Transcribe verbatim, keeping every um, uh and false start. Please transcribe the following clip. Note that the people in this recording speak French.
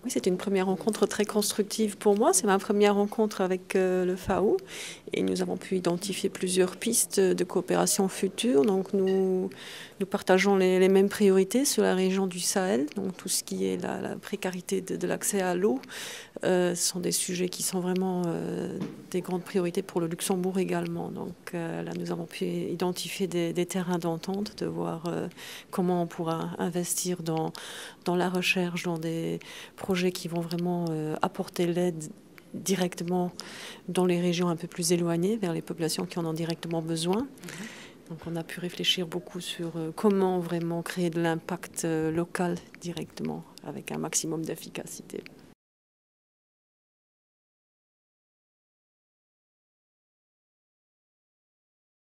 Oui, c'était une première rencontre très constructive pour moi. C'est ma première rencontre avec euh, le F A O et nous avons pu identifier plusieurs pistes de coopération future. Donc nous, nous partageons les, les mêmes priorités sur la région du Sahel, donc tout ce qui est la, la précarité de, de l'accès à l'eau. Euh, ce sont des sujets qui sont vraiment euh, des grandes priorités pour le Luxembourg également. Donc euh, là, nous avons pu identifier des, des terrains d'entente, de voir euh, comment on pourra investir dans, dans la recherche, dans des projets qui vont vraiment euh, apporter l'aide directement dans les régions un peu plus éloignées, vers les populations qui en ont directement besoin. Mm-hmm. Donc on a pu réfléchir beaucoup sur euh, comment vraiment créer de l'impact euh, local directement, avec un maximum d'efficacité.